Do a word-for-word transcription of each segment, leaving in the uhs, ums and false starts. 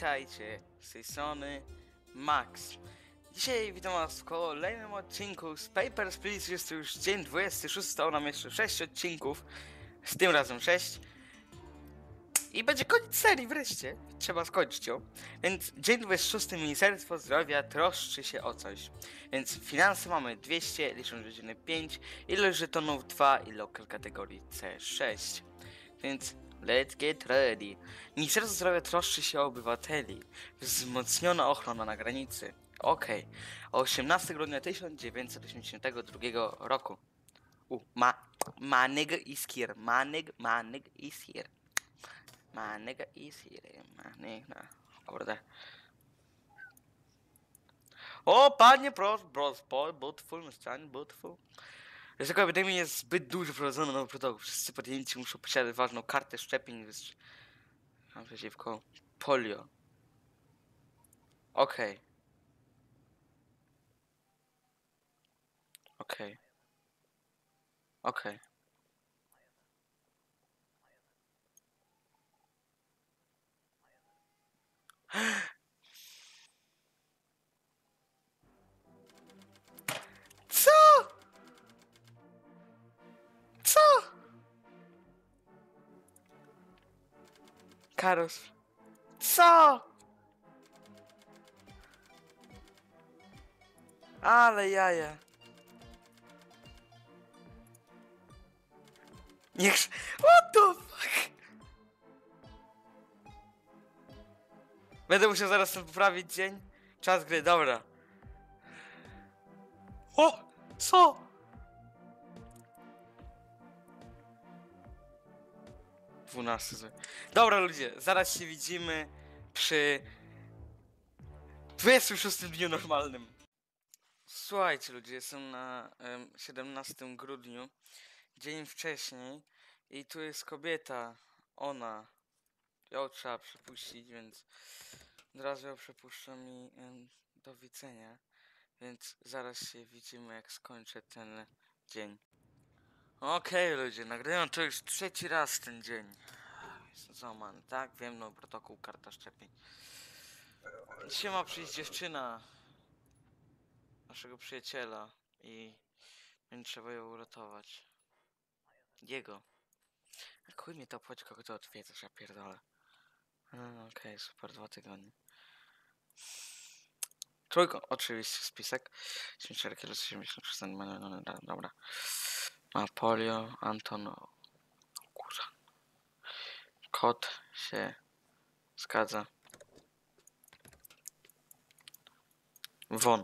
Witajcie, z tej strony Max. Dzisiaj witam was w kolejnym odcinku z Papers, Please. Jest to już dzień dwudziesty szósty, zostało nam jeszcze sześć odcinków, z tym razem sześć. I będzie koniec serii wreszcie, trzeba skończyć ją. Więc dzień dwudziesty szósty, Ministerstwo Zdrowia troszczy się o coś. Więc finanse mamy dwieście, liczą godziny pięć, ilość żetonów dwa i lokal kategorii C sześć. Więc let's get ready. Ministerstwo Zdrowia troszczy się o obywateli. Wzmocniona ochrona na granicy. Okej. Okay. osiemnastego grudnia tysiąc dziewięćset osiemdziesiątego drugiego roku. U, ma, ma nigga is here. Ma nigga, ma nigga is here. Ma nigga is here. Ma nigga. Kurde. O, panie, proszę, proszę, beautiful, mieszczanie, beautiful. Że taka epidemia jest zbyt dużo prowadzona na protokół. Wszyscy pacjenci muszą posiadać ważną kartę szczepień przeciwko polio. Okej. Okay. Okej. Okay. Okej. Okay. Co? Co? Karos. Co? Ale jaja. Niech... What the fuck? Będę musiał zaraz ten poprawić dzień. Czas gry, dobra. O! Co? dwunasty. Dobra ludzie, zaraz się widzimy przy dwudziestym szóstym dniu normalnym. Słuchajcie ludzie, jestem na um, siedemnastego grudnia, dzień wcześniej i tu jest kobieta, ona, ją trzeba przepuścić, więc od razu ją przepuszczam i um, do widzenia, więc zaraz się widzimy jak skończę ten dzień. Okej okay, ludzie, nagrywam to już trzeci raz ten dzień. Jestem załamany, tak? Wiem, no protokół, karta szczepień. Dzisiaj ma przyjść dziewczyna naszego przyjaciela i będzie trzeba ją uratować. Jego. A chuj mnie to obchodzi, kogo to odwiedzasz, ja pierdolę. Okej, okay, super, dwa tygodnie. Trójko, oczywiście, spisek. siedemdziesiąt cztery siedemdziesiąt procent, dobra. Ma polio, Anton. Kurwa. Kot się zgadza. Won.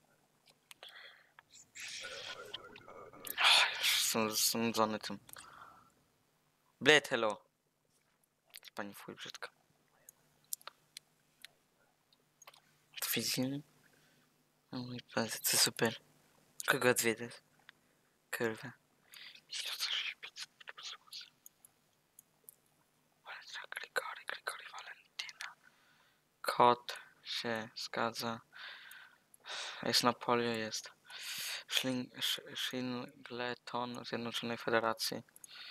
Jestem zasądzony tym. Blade, hello. Pani fuj brzydka. To widzimy? O mój Boże, to super. Kogo odwiedzasz? Kurwa. Grigory, Grigory Valentina. Kot się zgadza. Jest na polio, jest. Shingleton Zjednoczonej Federacji.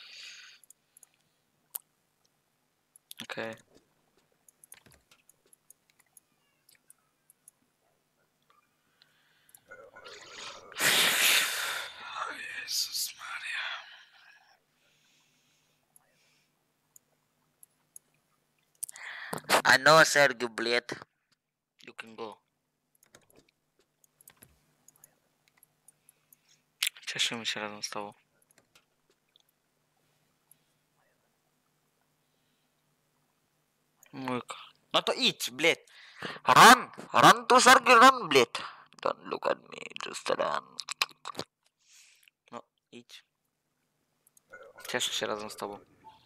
Okej. Okay. O Jezus Maria. I know, Sergio Blade. You can go. Cieszymy się razem z tobą. Mójko. No to idź, Blade. Run! Run to Sergio, run, Blade. Don't look at me, just run. No, idź. Cieszę się razem z tobą.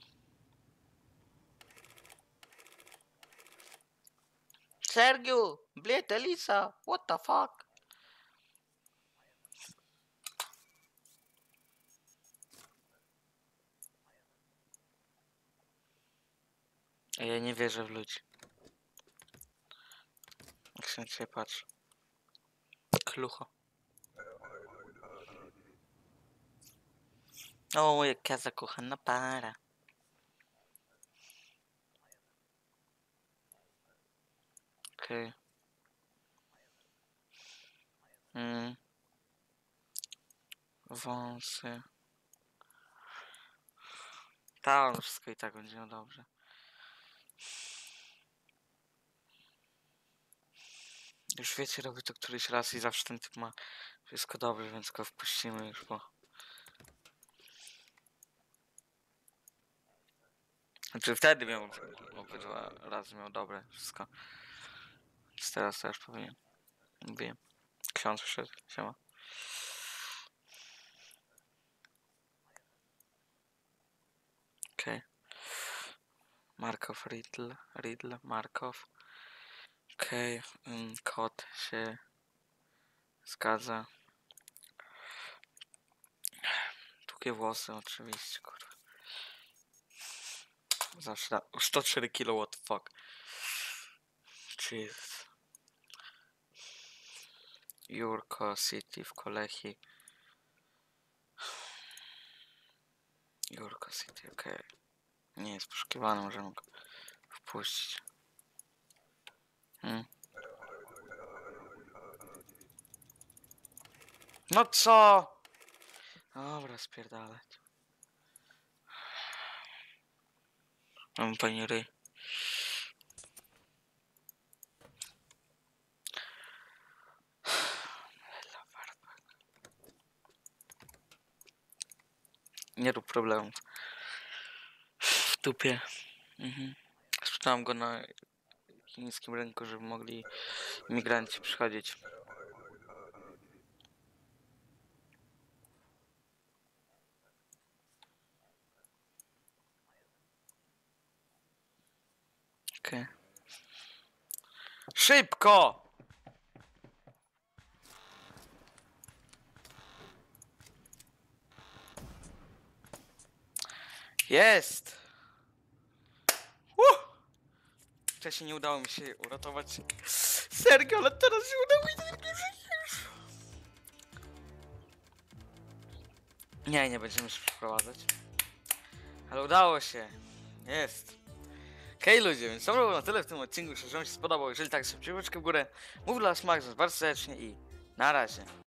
Sergio! Blade, Elisa! What the fuck? Ja nie wierzę w ludzi. Jak się na ciebie patrzy. Klucho. O, jaka zakochana para. Okej. Okay. Mm. Wąsy. Tak, on wszystko i tak będzie miał dobrze. Już wiecie, robi to któryś raz i zawsze ten typ ma wszystko dobrze, więc go wpuścimy już, bo... Znaczy wtedy miał obydwa razy miał dobre wszystko. Więc teraz też powinien. Mówię. Ksiądz wszedł, siema. Okej. Okay. Markow, Riddle, Riddle, Markow. Okej, okay. um, Kot się zgadza. Długie włosy oczywiście, kurwa. Zawsze na sto cztery kilo, what the fuck. Jesus. Jurko City w Kolechi. Jurko City, okej. Okay. Nie jest poszukiwany, możemy go wpuścić. Hmm. No co? Dobra, spierdalać. Mam pani ryj. Nie rób problemów. W dupie. Mhm. Sprzedałem go na chińskim rynku, żeby mogli imigranci przychodzić. Okej. Okay. Szybko! Jest! Uh! Wcześniej nie udało mi się uratować Sergio, ale teraz się udało mi. Nie, nie będziemy się przeprowadzać. Ale udało się. Jest. Hej ludzie, więc to było na tyle w tym odcinku. Jeśli wam się spodobał, jeżeli tak, subskrypcję w górę. Mów dla Was Max, bardzo serdecznie i na razie.